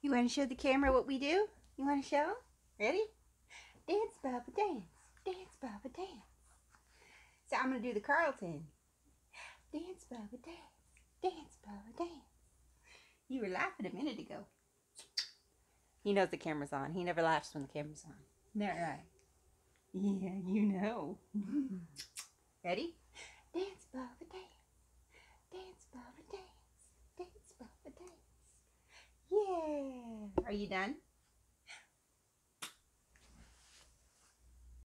You want to show the camera what we do? You want to show? Ready? Dance, Bubba, dance. Dance, Bubba, dance. So I'm going to do the Carlton. Dance, Bubba, dance. Dance, Bubba, dance. You were laughing a minute ago. He knows the camera's on. He never laughs when the camera's on. Isn't that right? Yeah, you know. Ready? Dance, Bubba, dance. Dance, Bubba, dance. Dance, Bubba, dance. Yeah. Are you done?